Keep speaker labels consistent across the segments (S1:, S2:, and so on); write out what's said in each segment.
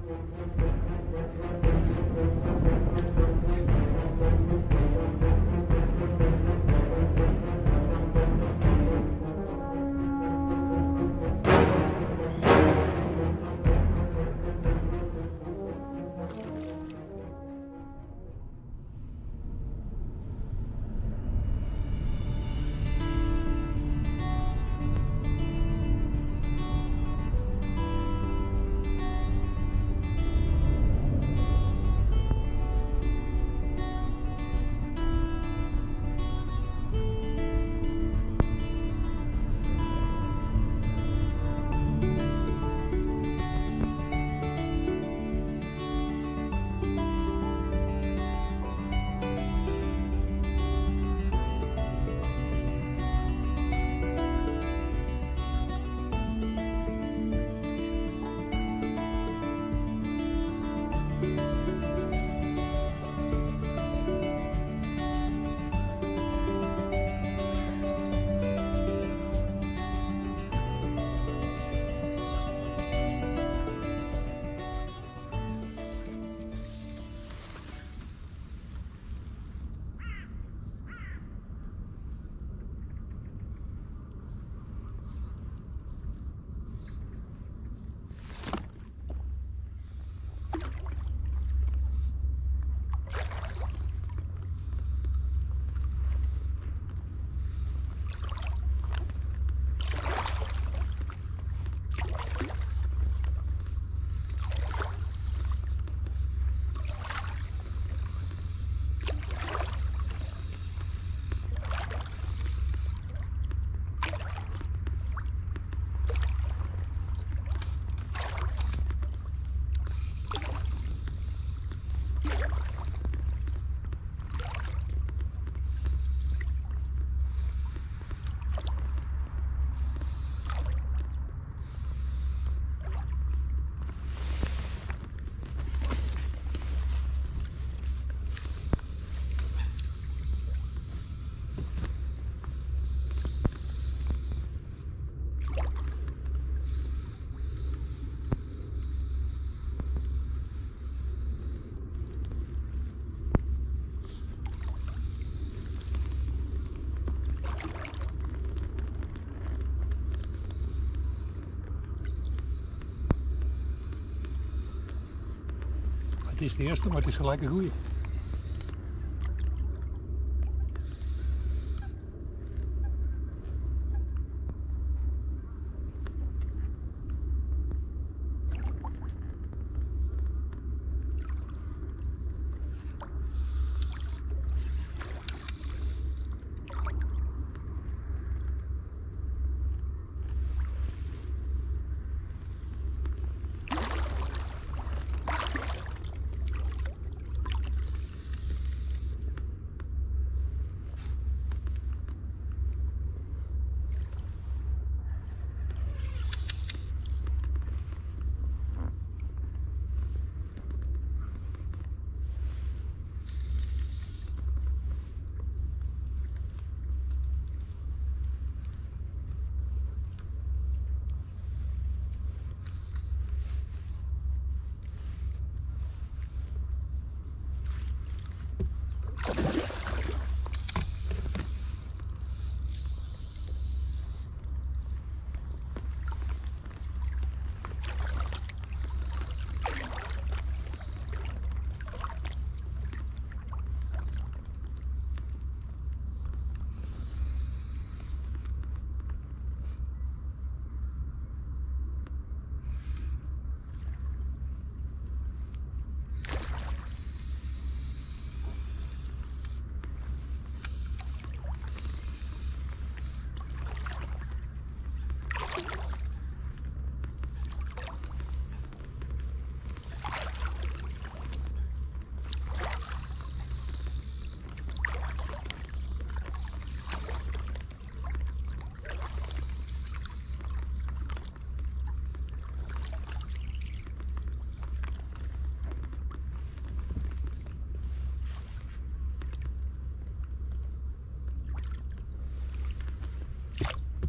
S1: Het is de eerste, maar het is gelijk een goeie.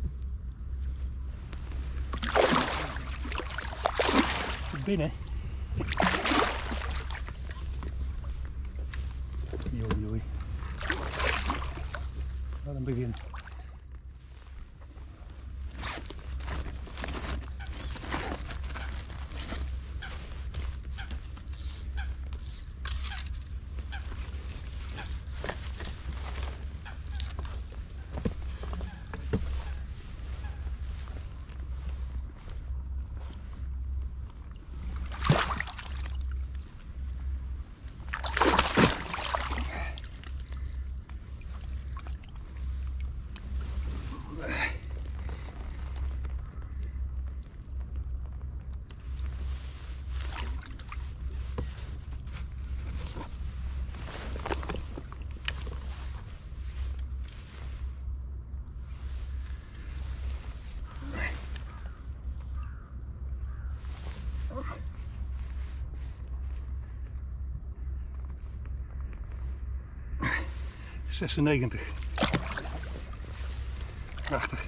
S1: Binnen. Joei, joei. Wat een begin. ...96. Prachtig.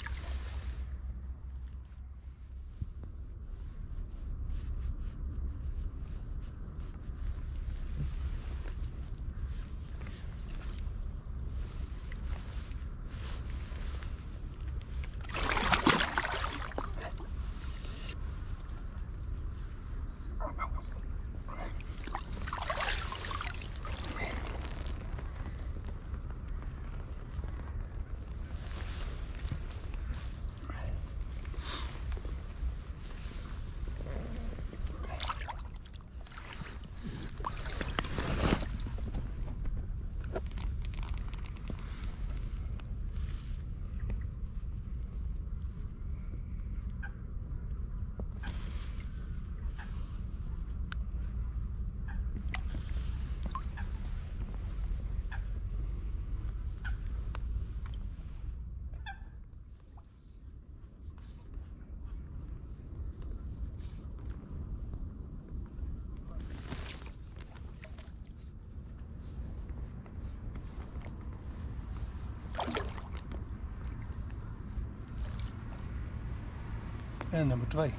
S1: En nummer 2.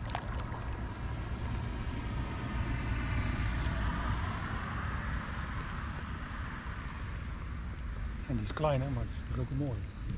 S1: En die is kleiner, maar het is toch ook mooi.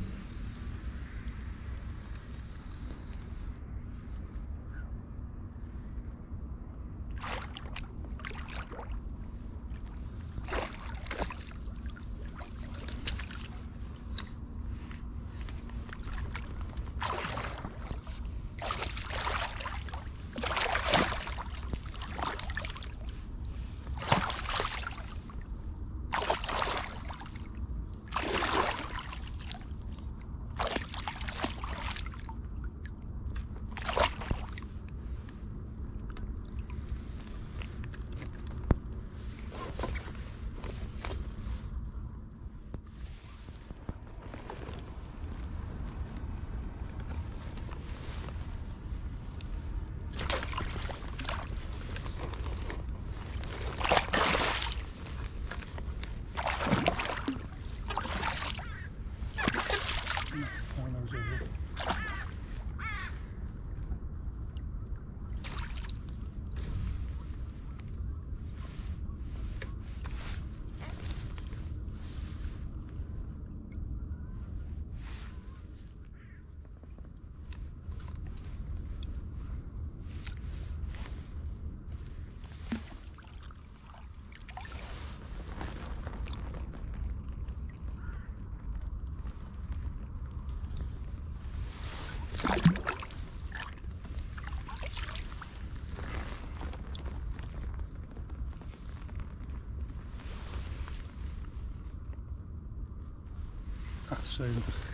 S1: ...78.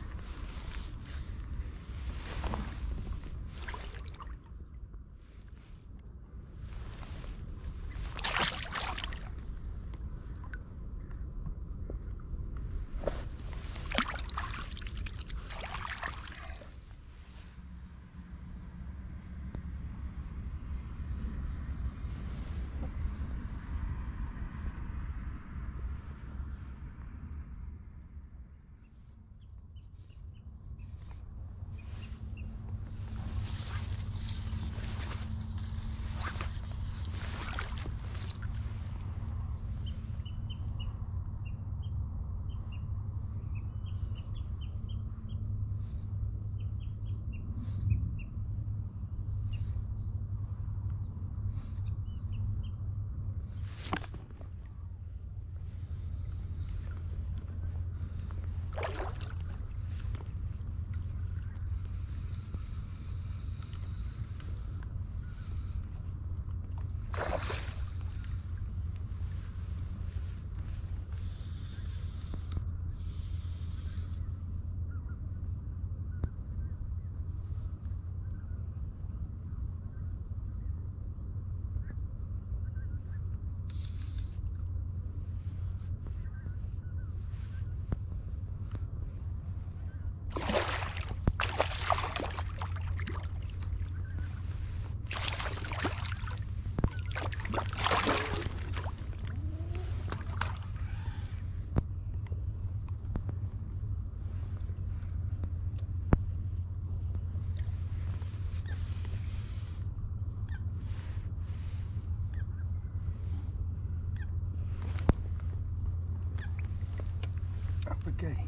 S1: Hoppakee.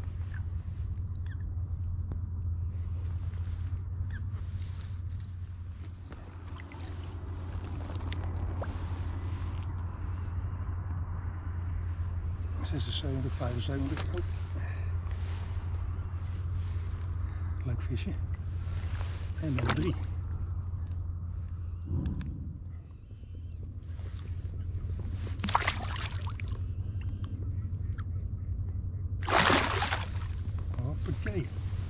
S1: ...76, 75. Leuk visje. En nummer 3. Hoppakee.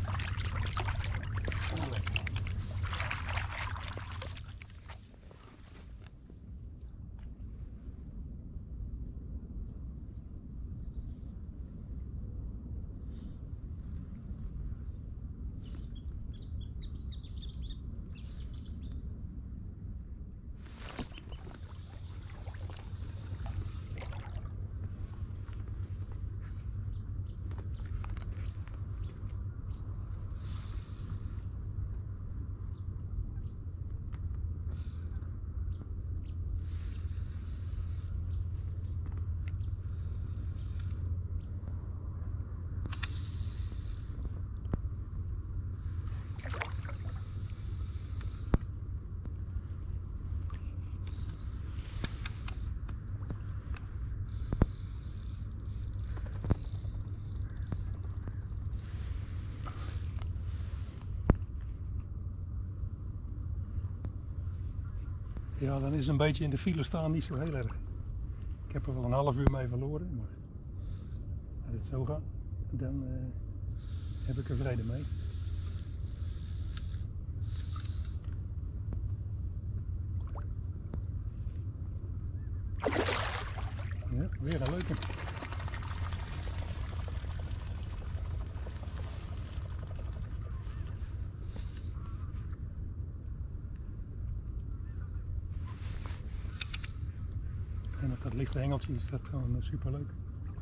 S1: Ja, dan is een beetje in de file staan niet zo heel erg. Ik heb er wel een half uur mee verloren, maar als het zo gaat, dan heb ik er vrede mee. Ja, weer een leuke. En op dat lichte hengeltje is dat gewoon super leuk.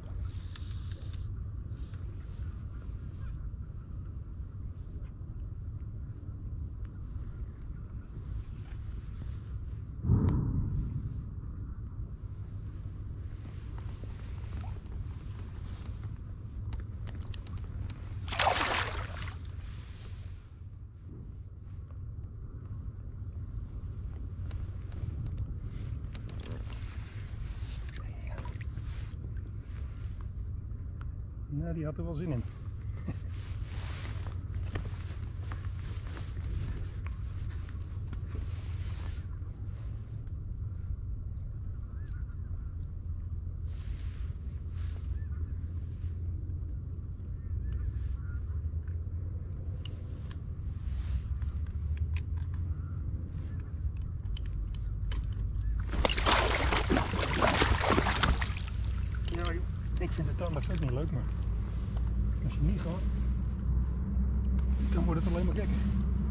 S1: Nou, die had er wel zin in. Ja, joh. Ik vind het tandarts ook niet leuk, maar als je niet gaat, dan wordt het alleen maar gekker.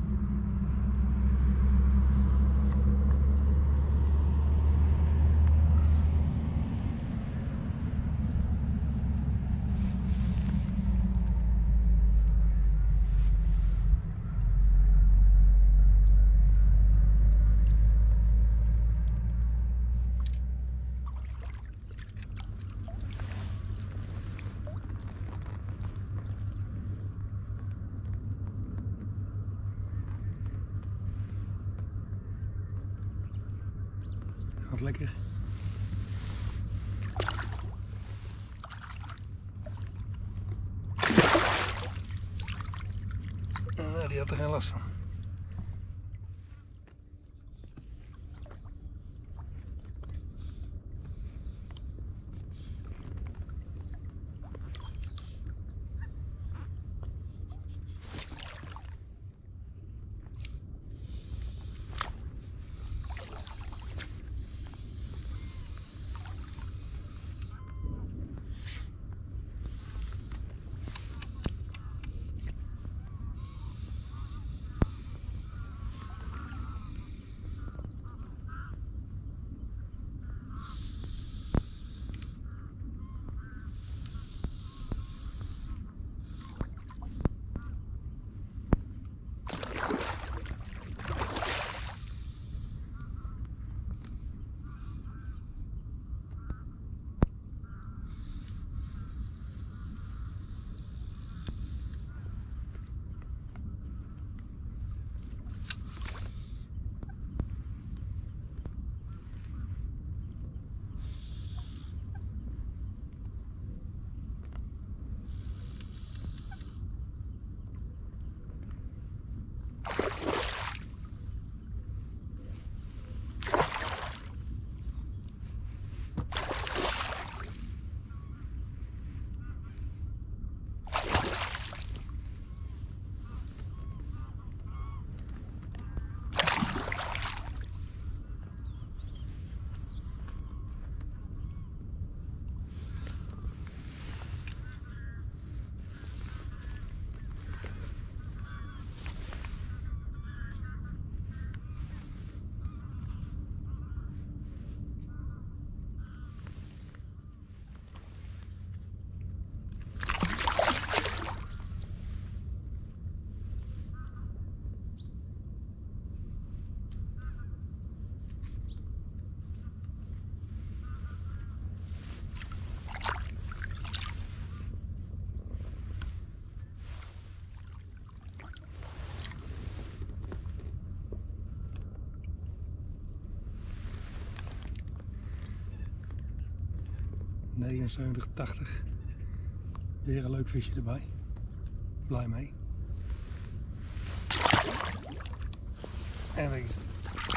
S1: Gaat lekker. Nou, die had er geen last van. 79, 80. Weer een leuk visje erbij. Blij mee. En weg is het.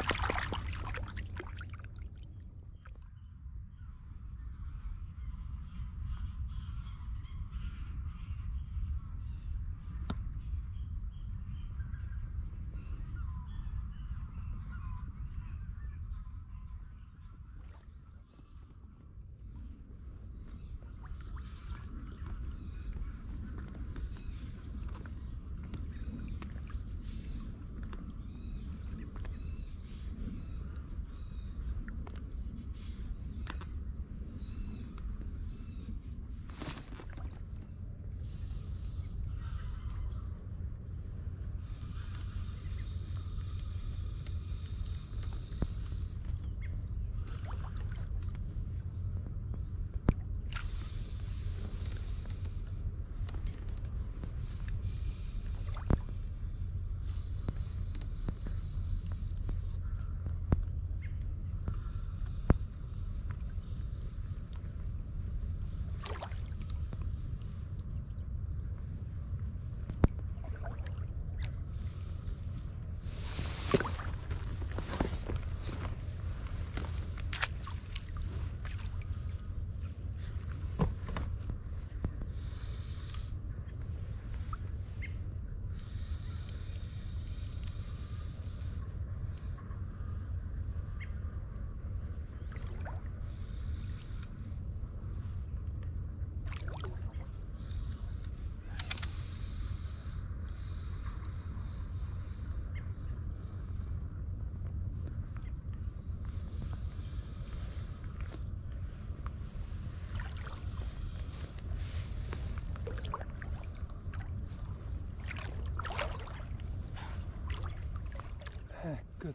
S1: Kut.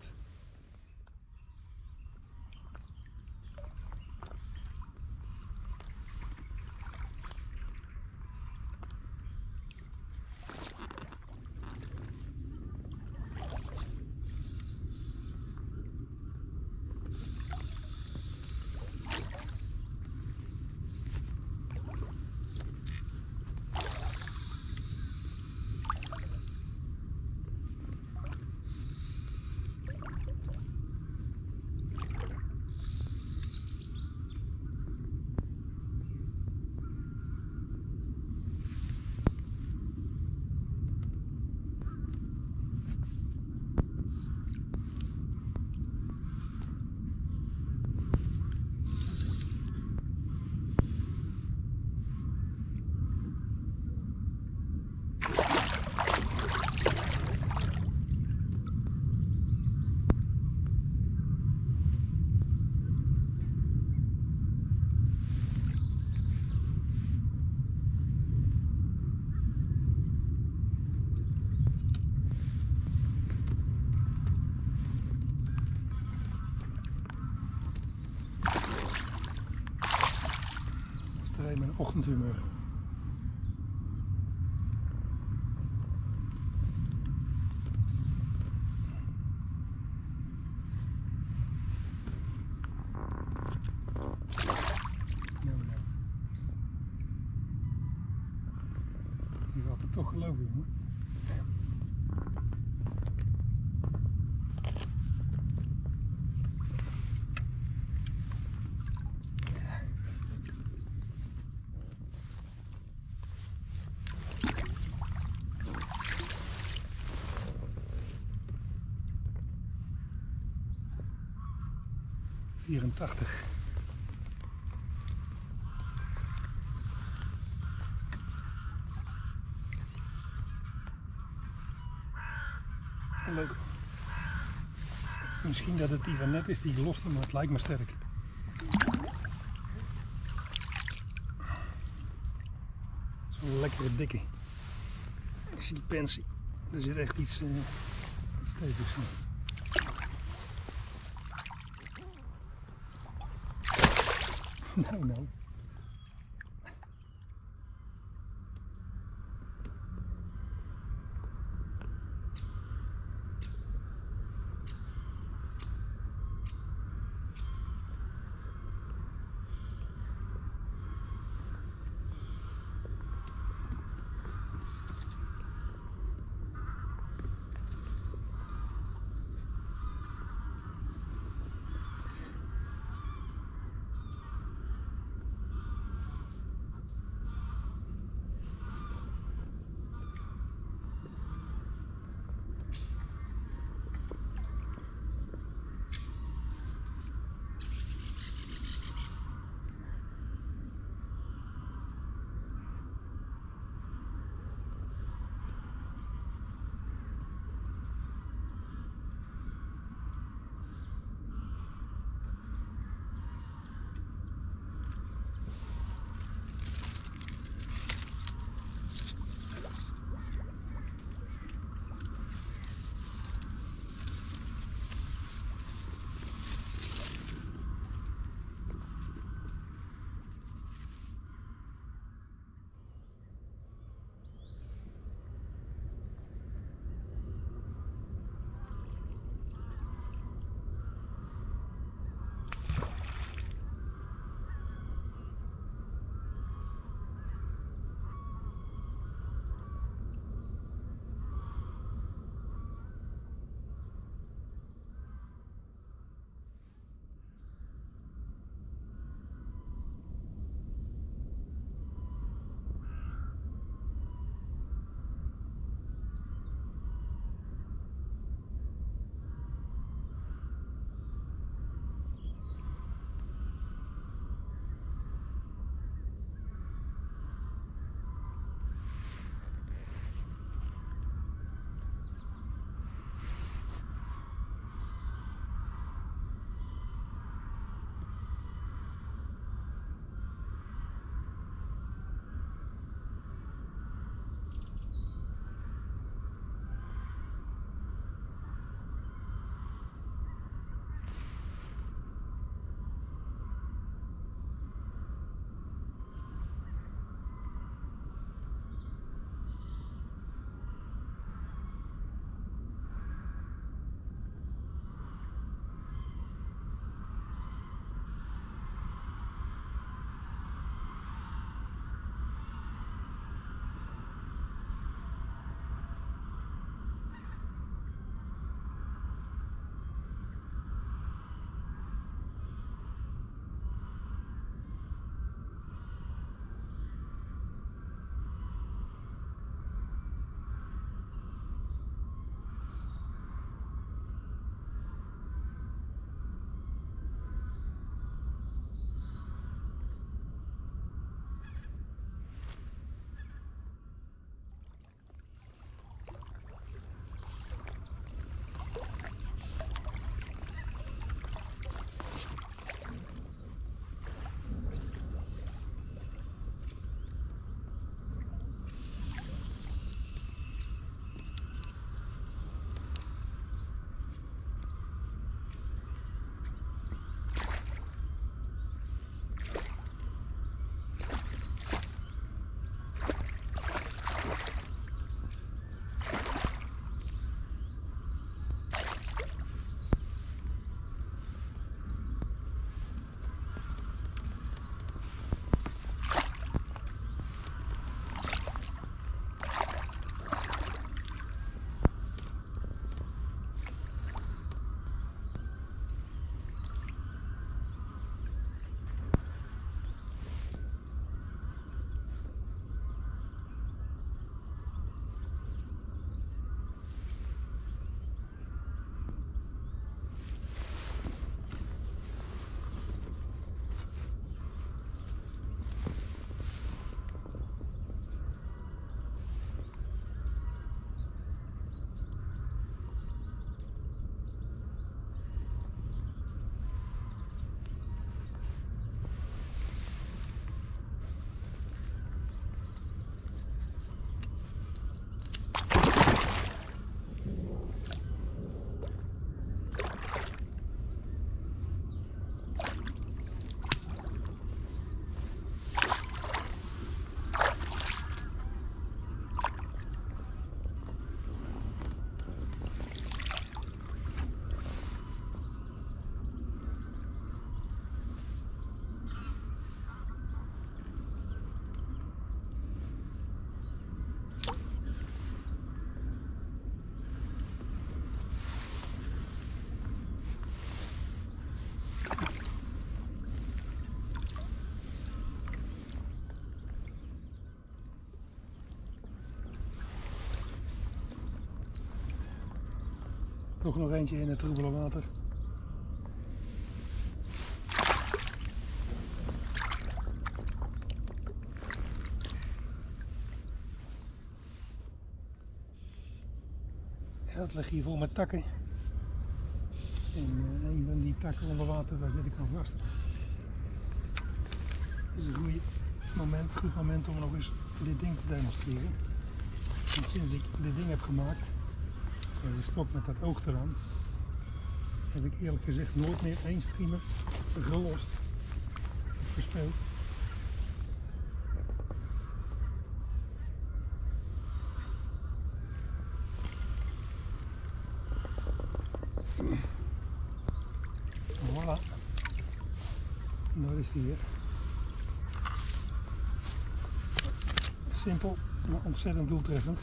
S1: Met een ochtendhumeur. Nou. Je gaat het toch geloven, jongen. ...84. Leuk. Misschien dat het die van net is die geloste, maar het lijkt me sterk. Zo'n lekkere dikke. Als je die pen ziet, er zit echt iets stevigs in. Nou. Toch nog eentje in het troebele water. Ja, het ligt hier vol met takken. En een van die takken onder water, daar zit ik aan vast. Dat is een goed moment om nog eens dit ding te demonstreren. En sinds ik dit ding heb gemaakt, de stok met dat oog eraan, heb ik eerlijk gezegd nooit meer één streamer gelost of verspeeld. Voilà, daar is die weer. Simpel, maar ontzettend doeltreffend.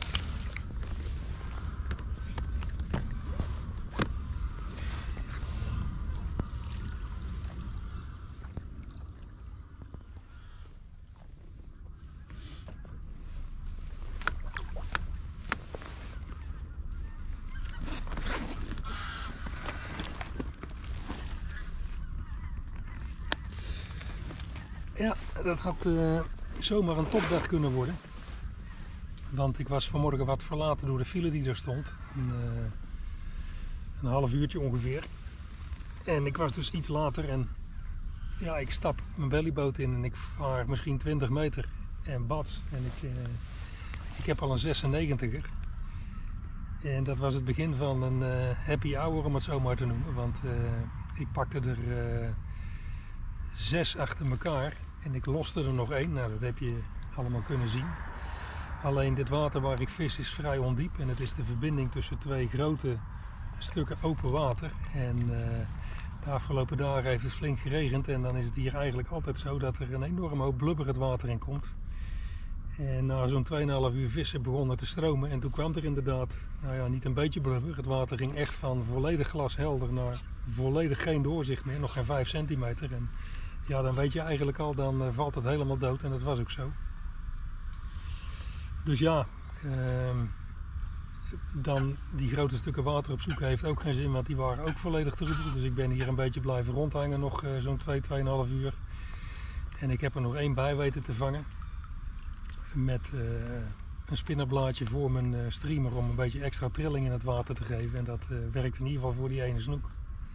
S1: Ja, dat had zomaar een topdag kunnen worden. Want ik was vanmorgen wat verlaten door de file die er stond. Een half uurtje ongeveer. En ik was dus iets later en ja, ik stap mijn bellyboot in en ik vaar misschien 20 meter en bats. En ik heb al een 96er. En dat was het begin van een happy hour, om het zo maar te noemen. Want ik pakte er 6 achter elkaar en ik loste er nog 1. Nou, dat heb je allemaal kunnen zien. Alleen dit water waar ik vis is vrij ondiep en het is de verbinding tussen 2 grote stukken open water. En de afgelopen dagen heeft het flink geregend en dan is het hier eigenlijk altijd zo dat er een enorm hoop blubber het water in komt. En na zo'n 2,5 uur vissen begon het te stromen en toen kwam er inderdaad, nou ja, niet een beetje blubber. Het water ging echt van volledig glashelder naar volledig geen doorzicht meer, nog geen 5 centimeter. En ja, dan weet je eigenlijk al, dan valt het helemaal dood en dat was ook zo. Dus ja, dan die grote stukken water opzoeken heeft ook geen zin, want die waren ook volledig troebel. Dus ik ben hier een beetje blijven rondhangen, nog zo'n 2,5 uur. En ik heb er nog 1 bij weten te vangen. Met een spinnerblaadje voor mijn streamer om een beetje extra trilling in het water te geven. En dat werkt in ieder geval voor die ene snoek.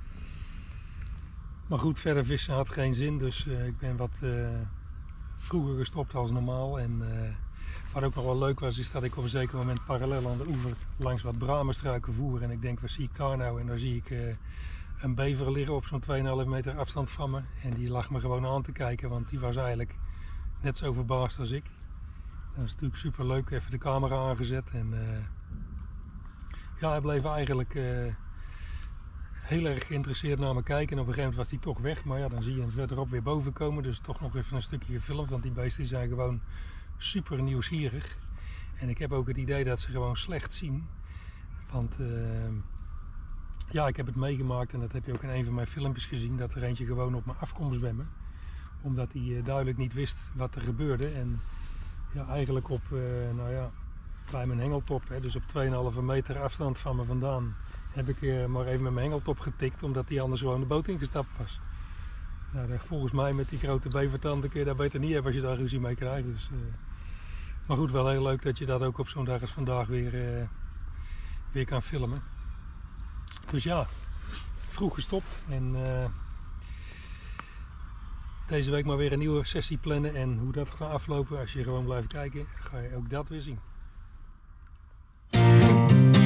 S1: Maar goed, verder vissen had geen zin, dus ik ben wat vroeger gestopt als normaal. En wat ook nog wel leuk was, is dat ik op een zeker moment parallel aan de oever langs wat bramenstruiken voer. En ik denk, wat zie ik daar nou? En daar zie ik een beaver liggen op zo'n 2,5 meter afstand van me. En die lag me gewoon aan te kijken, want die was eigenlijk net zo verbaasd als ik. Dat is natuurlijk super leuk, even de camera aangezet. En ja, hij bleef eigenlijk heel erg geïnteresseerd naar me kijken. En op een gegeven moment was hij toch weg. Maar ja, dan zie je hem verderop weer boven komen. Dus toch nog even een stukje gefilmd, want die beesten zijn gewoon super nieuwsgierig. En ik heb ook het idee dat ze gewoon slecht zien. Want ja, ik heb het meegemaakt en dat heb je ook in een van mijn filmpjes gezien. Dat er eentje gewoon op me af kon zwemmen. Omdat hij duidelijk niet wist wat er gebeurde. En ja, eigenlijk op, nou ja, bij mijn hengeltop, hè, dus op 2,5 meter afstand van me vandaan, heb ik maar even met mijn hengeltop getikt. Omdat hij anders gewoon de boot ingestapt was. Nou, volgens mij met die grote bevertanden kun je daar beter niet hebben als je daar ruzie mee krijgt. Dus, maar goed, wel heel leuk dat je dat ook op zo'n dag als vandaag weer kan filmen. Dus ja, vroeg gestopt en deze week maar weer een nieuwe sessie plannen. En hoe dat gaat aflopen, als je gewoon blijft kijken, ga je ook dat weer zien.